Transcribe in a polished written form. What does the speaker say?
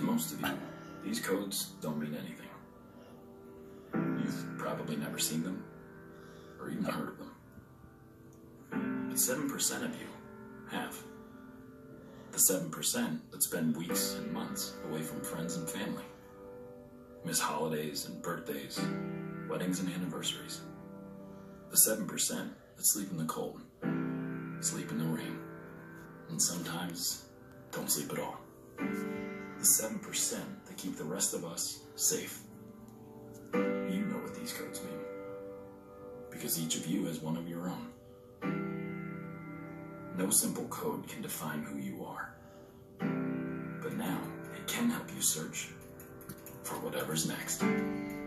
most of you, these codes don't mean anything. You've probably never seen them, or even heard of them. But 7% of you have. The 7% that spend weeks and months away from friends and family. Miss holidays and birthdays, weddings and anniversaries. The 7% that sleep in the cold, sleep in the rain, and sometimes don't sleep at all. The 7% that keep the rest of us safe. You know what these codes mean, because each of you has one of your own. No simple code can define who you are, but now it can help you search for whatever's next.